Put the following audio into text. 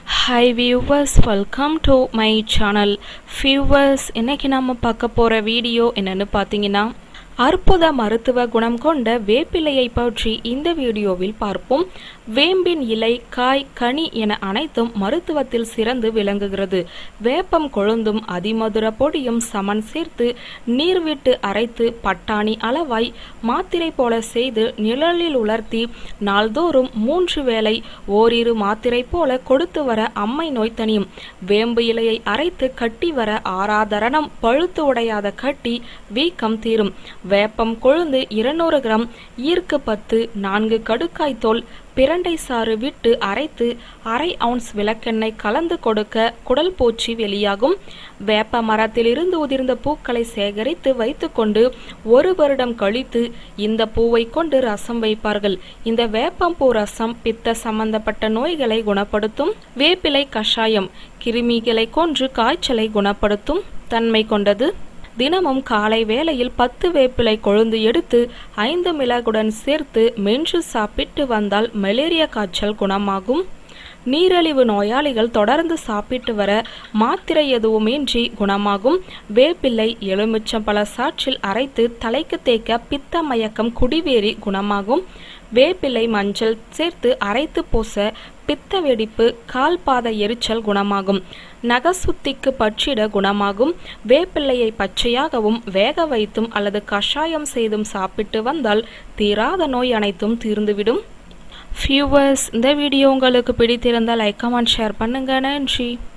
Hi viewers, welcome to my channel. Viewers, இன்னைக்கு நாம பார்க்க போற வீடியோ என்னன்னு பாத்தீங்கன்னா அற்புத மருத்துவ குணம் கொண்ட வேப்பிலையை பற்றி இந்த வீடியோவில் பார்ப்போம். வேம்பின் இலை, காய், கனி என அனைத்தும் மருத்துவத்தில் சிறந்து விளங்குகிறது. வேப்பம் கொழுந்தும் அதிமதுர பொடியும் சமன் சேர்த்து நீர் விட்டு அரைத்து பட்டாணி அளவாய் மாத்திரை போல செய்து நிழலில் உலர்த்தி நாள்தோறும் 3 வேளை ஓரிரு மாத்திரை போல கொடுத்து வர அம்மை நோய் தணியும். வேம்பு இலையை அரைத்து கட்டி வர ஆராதரணம், பழுத்து உடையாத கட்டி, வீக்கம் தீரும். வேப்பம் கொழுந்து 200 கிராம், ஈர்க்கு 10, 4 கடுக்காய் தோல், பிரண்டை சாறு விட்டு அரைத்து அரை அவுன்ஸ் விளக்கெண்ணெய் கலந்து கொடுக்க குடல் பூச்சி வெளியாகும். வேப்ப மரத்திலிருந்து உதிர்ந்த பூக்களை சேகரித்து வைத்துக்கொண்டு 1 வருடம் கழித்து இந்த பூவை கொண்டு ரசம் வைப்பார்கள். இந்த வேப்பம்பூ ரசம் பித்த சம்பந்தப்பட்ட நோய்களை குணப்படுத்தும். வேப்பிலை கஷாயம் கிருமிகளை கொன்று காய்ச்சலை குணப்படுத்தும் தன்மை கொண்டது. தினமும் காலை வேளையில் 10 வேப்பிலை கொழுந்து எடுத்து 5 மிளகுடன் சேர்த்து மென்று சாப்பிட்டு வந்தால் மலேரியா காய்ச்சல் குணமாகும். நீரிழிவு நோயாளிகள் தொடர்ந்து சாப்பிட்டு வர மாத்திரை எதுவுமின்றி குணமாகும். வேப்பிலை எலுமிச்சம்பழ சாற்றில் அரைத்து தலைக்கு தேய்க்க பித்த மயக்கம், குடிவேறி குணமாகும். வேப்பிலை மஞ்சள் சேர்த்து அரைத்து பூச பித்த வெடிப்பு, கால் பாத எரிச்சல் குணமாகும். நகசுத்திக்கு பற்றிட குணமாகும். வேப்பிள்ளையை பச்சையாகவும் வேக வைத்தும் அல்லது கஷாயம் செய்தும் சாப்பிட்டு வந்தால் தீராத நோய் அனைத்தும் தீர்ந்துவிடும். வியூவர்ஸ், இந்த வீடியோ உங்களுக்கு பிடித்திருந்தால் லைக், கமெண்ட், ஷேர் பண்ணுங்க. நன்றி.